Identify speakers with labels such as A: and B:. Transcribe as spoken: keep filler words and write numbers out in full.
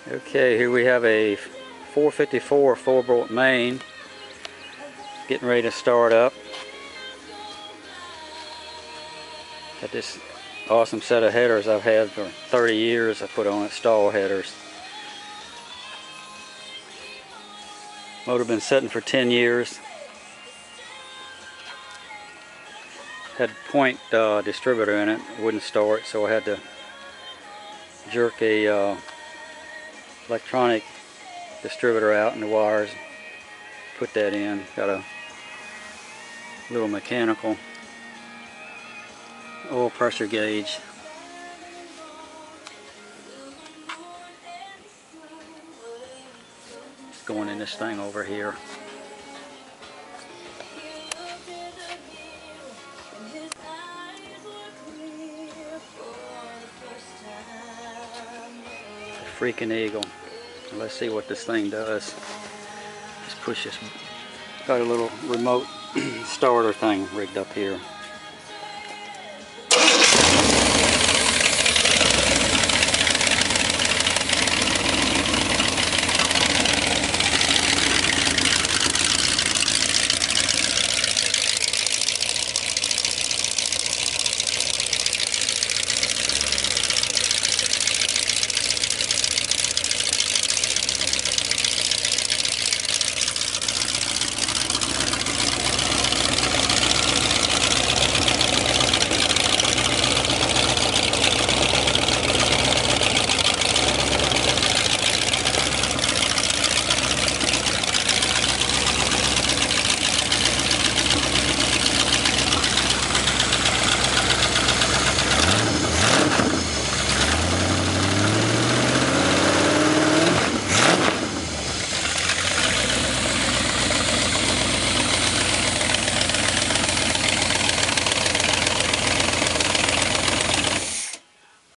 A: Okay, here we have a four fifty-four four bolt main getting ready to start up. Got this awesome set of headers I've had for thirty years. I put on it, stall headers. Motor been setting for ten years. Had point uh, distributor in it, wouldn't start, so I had to jerk a uh, electronic distributor out in the wires, put that in. Got a little mechanical oil pressure gauge. It's going in this thing over here. Freaking eagle. Let's see what this thing does. Just push this. Got a little remote starter thing rigged up here.